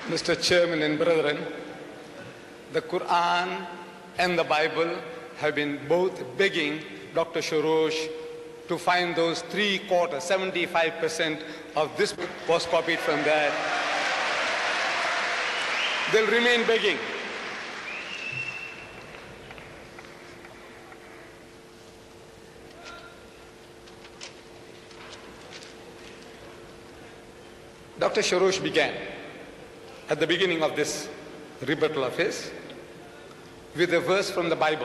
Mr. Chairman and brethren, the Quran and the Bible have been both begging Dr. Shorrosh to find those 3/4, 75% of this book was copied from that. They'll remain begging. Dr. Shorrosh began at the beginning of this rebuttal of his with a verse from the Bible,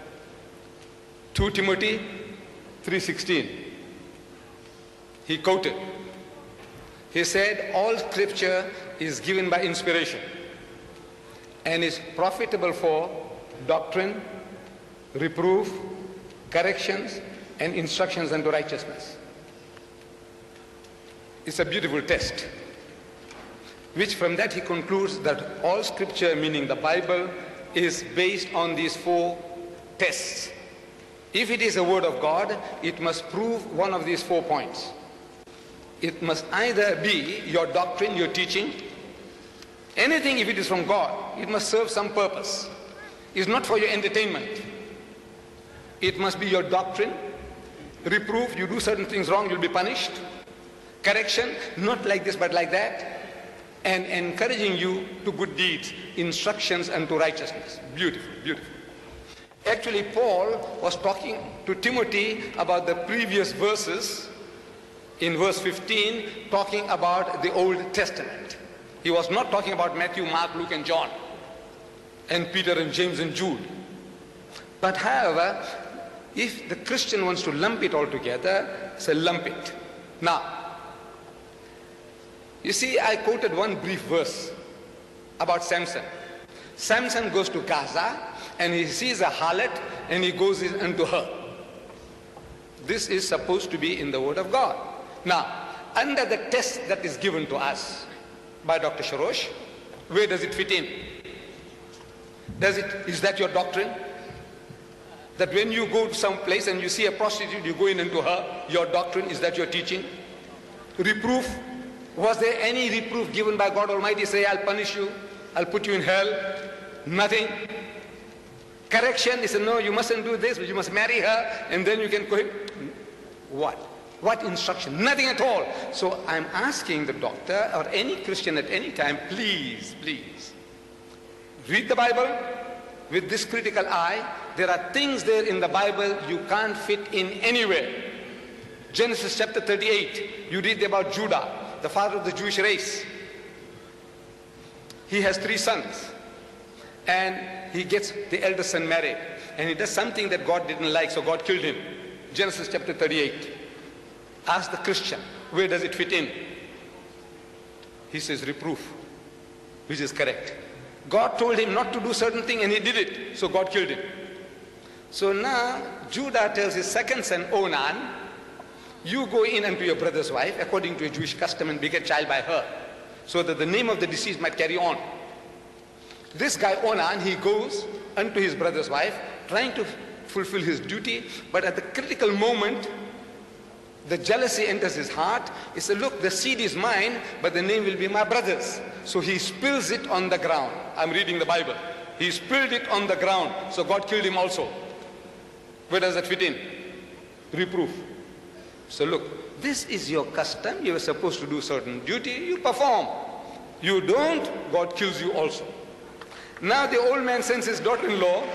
2 Timothy 3:16. He quoted. He said, all scripture is given by inspiration and is profitable for doctrine, reproof, corrections, and instructions unto righteousness. It's a beautiful test, which from that he concludes that all scripture, meaning the Bible, is based on these 4 tests. If it is a word of God, it must prove one of these 4 points. It must either be your doctrine, your teaching. Anything, if it is from God, it must serve some purpose. It's not for your entertainment. It must be your doctrine. Reproof, you do certain things wrong, you'll be punished. Correction, not like this but like that. And encouraging you to good deeds, instructions unto righteousness. Beautiful, beautiful. Actually, Paul was talking to Timothy about the previous verses in verse 15, talking about the Old Testament. He was not talking about Matthew, Mark, Luke, and John, and Peter and James and Jude. But however, if the Christian wants to lump it all together, say lump it. Now, you see, I quoted one brief verse about Samson. Samson goes to Gaza and he sees a harlot and he goes into her. This is supposed to be in the Word of God. Now, under the test that is given to us by Dr. Shorrosh, where does it fit in? Is that your doctrine? That when you go to some place and you see a prostitute, you go into her, your doctrine, is that your teaching? Reproof, was there any reproof given by God Almighty, say, I'll punish you, I'll put you in hell? Nothing. Correction, he said, no, you mustn't do this, you must marry her, and then you can go. What? What instruction? Nothing at all. So I'm asking the doctor or any Christian at any time, please, please, read the Bible with this critical eye. There are things there in the Bible you can't fit in anywhere. Genesis chapter 38, you read about Judah, the father of the Jewish race. He has 3 sons and he gets the eldest son married and he does something that God didn't like, so God killed him. Genesis chapter 38. Ask the Christian, where does it fit in? He says reproof, which is correct. God told him not to do certain thing and he did it, so God killed him. So now Judah tells his second son Onan, you go in unto your brother's wife according to a Jewish custom and beget child by her, so that the name of the deceased might carry on. This guy Onan, he goes unto his brother's wife trying to fulfill his duty, but at the critical moment the jealousy enters his heart. He said, look, the seed is mine, but the name will be my brother's. So he spills it on the ground. I'm reading the Bible. He spilled it on the ground, so God killed him also. Where does that fit in? Reproof. So look, this is your custom. You are supposed to do certain duty, you perform. You don't, God kills you also. Now the old man sends his daughter-in-law.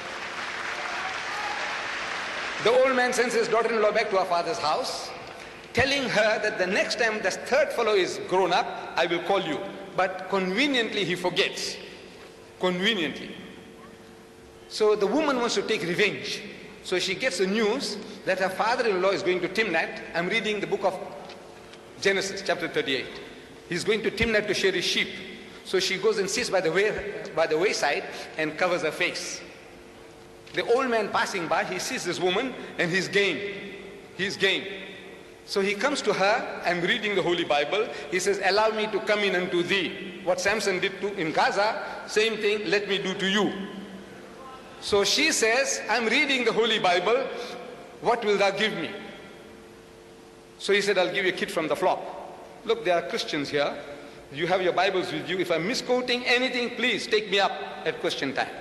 The old man sends his daughter-in-law back to her father's house, telling her that the next time the third fellow is grown up, I will call you. But conveniently he forgets. Conveniently. So the woman wants to take revenge. So she gets the news that her father-in-law is going to Timnath. I'm reading the book of Genesis, chapter 38. He's going to Timnath to shear his sheep. So she goes and sits by the wayside and covers her face. The old man passing by, he sees this woman and he's game. He's game. So he comes to her, I'm reading the Holy Bible. He says, allow me to come in unto thee. What Samson did in Gaza, same thing, let me do to you. So she says, I'm reading the Holy Bible, what will thou give me? So he said, I'll give you a kid from the flock. Look, there are Christians here. You have your Bibles with you. If I'm misquoting anything, please take me up at question time.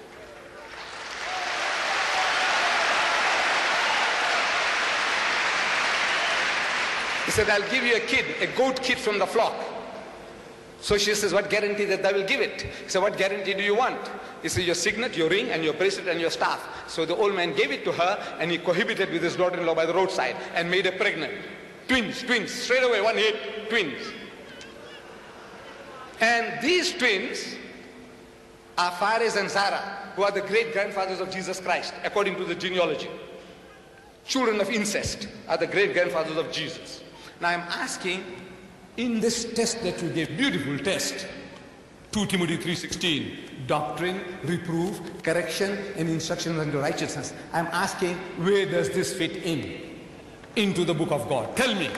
He said, I'll give you a goat kid from the flock. So she says, what guarantee that I will give it? He said, what guarantee do you want? He said, your signet, your ring, and your bracelet, and your staff. So the old man gave it to her, and he cohabited with his daughter-in-law by the roadside, and made her pregnant. Twins, straight away, one hit, twins. And these twins are Phares and Zara, who are the great-grandfathers of Jesus Christ, according to the genealogy. Children of incest are the great-grandfathers of Jesus. Now I'm asking, in this test that you gave, beautiful test, 2 Timothy 3:16, doctrine, reproof, correction, and instruction unto righteousness. I'm asking, where does this fit in? Into the book of God. Tell me.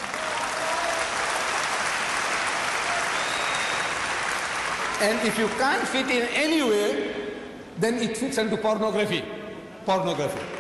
And if you can't fit in anywhere, then it fits into pornography. Pornography.